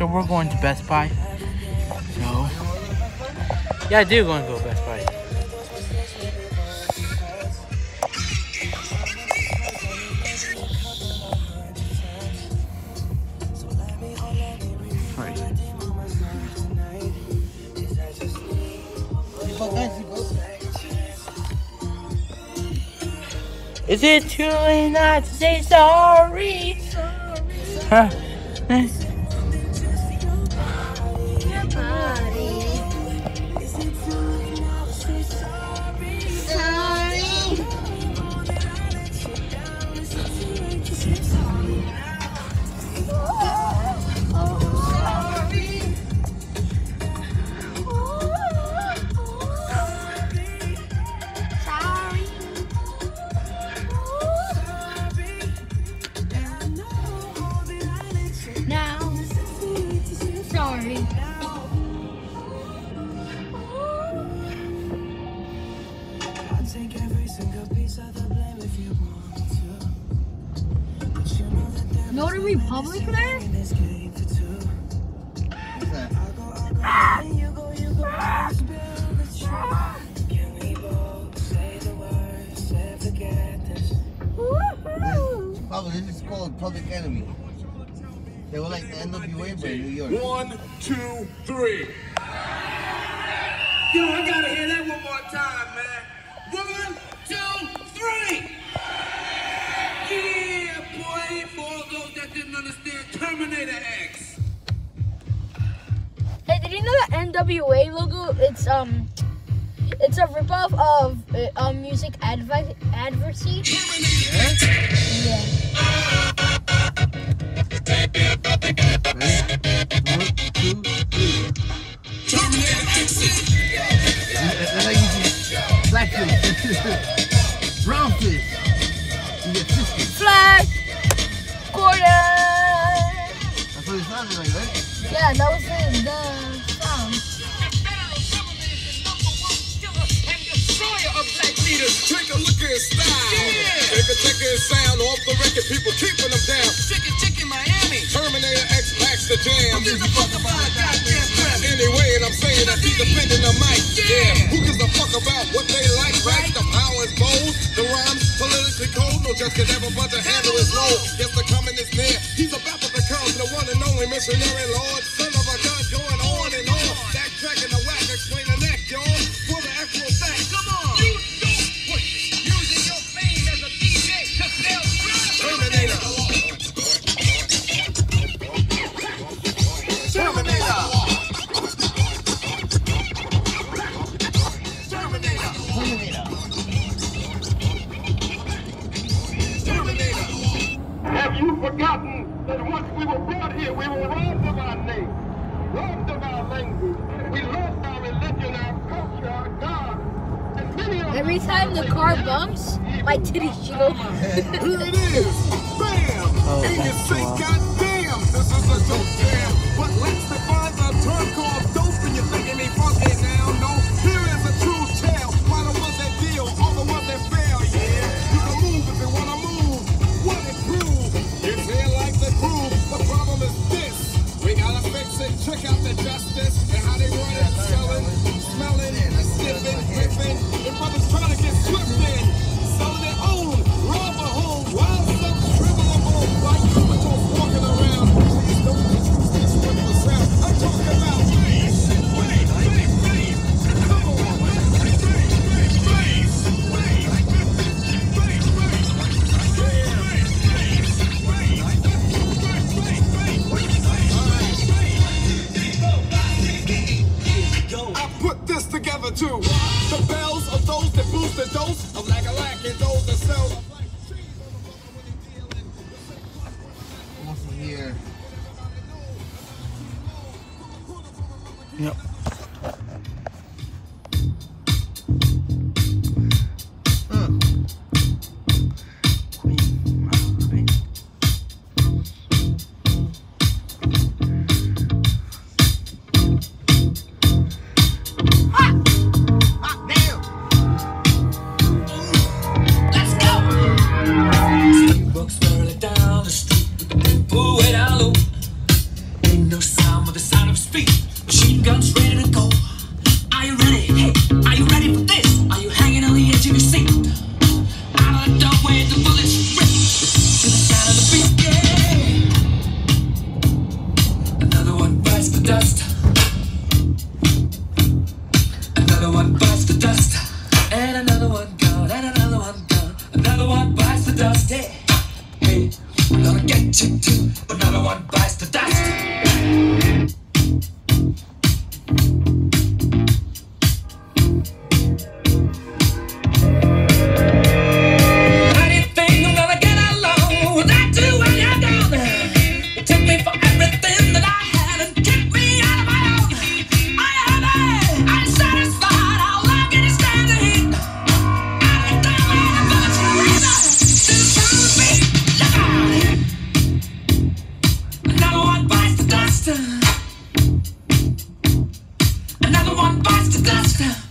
So we're going to Best Buy. So yeah, I do going to go to Best Buy. Is it too late not to say sorry? Huh? Know the Republic there? This is called Public Enemy. They were like the NWA but in New York. 1, 2, 3. Yo, I gotta hear that one more time, man. 1, 2, 3. Yeah, boy, for all those that didn't understand, Terminator X. Hey, did you know the NWA logo? It's a ripoff of music advocacy. Yeah. That's how you see blackfish, brownfish. You get fisted. Flag, Gordon. That's what it sounded like, right? Yeah, that was the sound. Take a look at his style. Yeah. If you check his sound off the record, people keeping them down. Chicken, Miami. Terminator X packs the jam. Who gives a fuck about a goddamn crap? Anyway, and I'm saying that he's defending the mic. Yeah. Who gives a fuck about what they like, right? The power is bold, the rhymes politically cold. No judge can ever but to handle his load. Yes, the coming is near. He's about to become the one and only missionary lord. Son of a gun going on and on. That track in the whack, explain the neck, y'all. For the actual fact. Come on. Have you forgotten that once we were brought here, we were robbed of our name, robbed of our language, we lost our religion, our culture, our God, and many of Every time the car bumps, my titties jiggle. Here it is, bam! And you say, goddamn, this is a dope jam. But let's define the term called dope, and you're thinking me funky now. No, here is a true tale. Why the ones that deal, all the ones that fail, yeah. You can move if you wanna move. What it proves, it's here like the groove. The problem is this, we gotta fix it. Check out the justice and how they run it, selling, smelling, sniffing, whipping. And brothers trying to get slipped in, selling their own, rob a home, while some shrivel them home, like you were just walking around. Please don't confuse this with the sound. I'm talking about bass, come on, together too. The bells of those that boost the dose of lack and those that sell. What's here? Yep. Down the street, ooh, way down low. Ain't no sound. feet. Machine guns ready to go. Are you ready? Hey, are you ready for this? Are you hanging on the edge of your seat? Out of the doorway, the bullets rip to the sound of the beat. Yeah. Another one bites the dust. Another one bites the dust. And another one gone. And another one gone. Another one bites the dust. Hey, hey, we're gonna get you too. Another one bites the dust. Another one bites the dust.